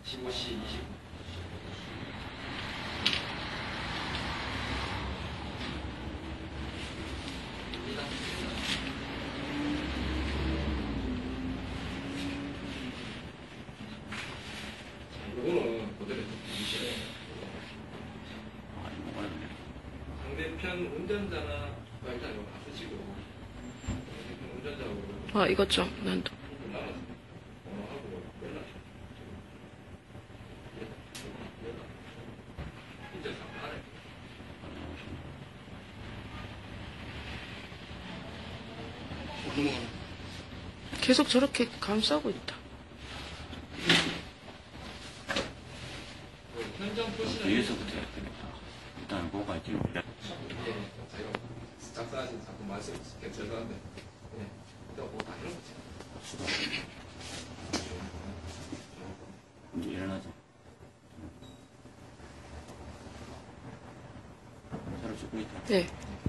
15시 20분. 이거는 그대로 주시네. 상대편 운전자나 일단 이거 다 쓰시고 상대편 운전자하고 아, 이것 좀, 난도. 나눠서 번호하고 연락. 이제 상관해. 계속 저렇게 감싸고 있다. 현장 표시는 뒤에서부터 해야 되겠다. 일단 뭐가 있지? 자기가 작사하신 작품 말씀 죄송한데 네. 일단 뭐다 해놓지. 이제 일어나자. 서로 찍고 있다. 네.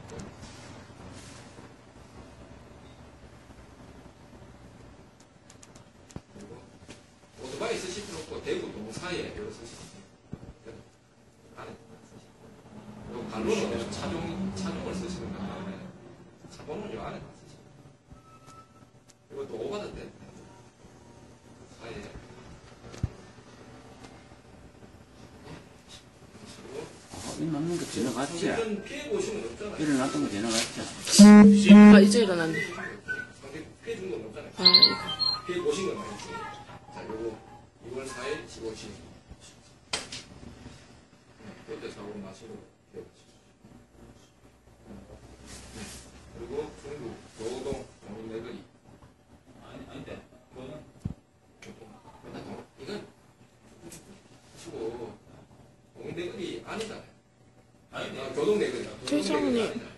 그리고 오토바이 쓰실 필요 없고 대구 동사에 이거 쓰시면 돼요. 안에 쓰시고 그리고 갈로는 차종을 쓰시는 거 다음에 차번호는 요 안에 다 쓰시고 그리고 또 오바드 때 사이에 이 맞는 거 지나갔지? 상대편 피해 보시면 없잖아요. 일어났던 거 지나갔지? 아, 이제 일어났네. 상대 피해 준 건 없잖아요. 아, 이거. 피해 보신 건 아니지. 자, 요거 2월 4일 15시. 그때 사고 마시고 기억하시죠. 그리고 중구 도동 동네거리. 아닌데. 뭐는? 이건 치고 동네거리 아니잖아요. 아니, 교동네거리. 회장님.